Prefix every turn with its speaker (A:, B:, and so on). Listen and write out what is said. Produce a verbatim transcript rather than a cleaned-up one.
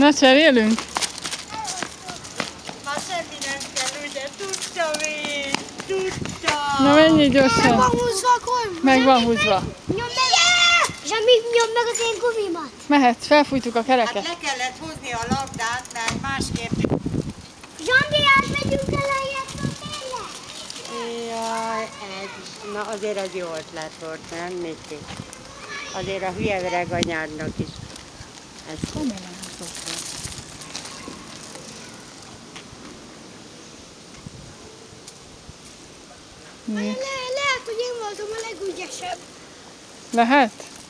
A: Na, cserélünk?
B: Már semmi nem kell, ugye? Tudtam én! Tudtam!
A: Na, menjél gyorsan!
C: Meg van húzva a korm.
A: Meg van húzva.
C: Nyomd meg! Zsami, nyomd meg az én gumimat.
A: Mehet, felfújtuk a
B: Hát
A: kereket.
B: le kellett húzni a labdát, mert másképp...
C: Zsandi, átmegyünk el a játszó tényleg?
B: Jaj, ez... Na azért az jó ötlet volt, nem, Miki? Azért a hülye öreg anyádnak is. Ez
A: Mi?
C: Le, lehet, hogy én voltam a legügyesebb.
A: Lehet?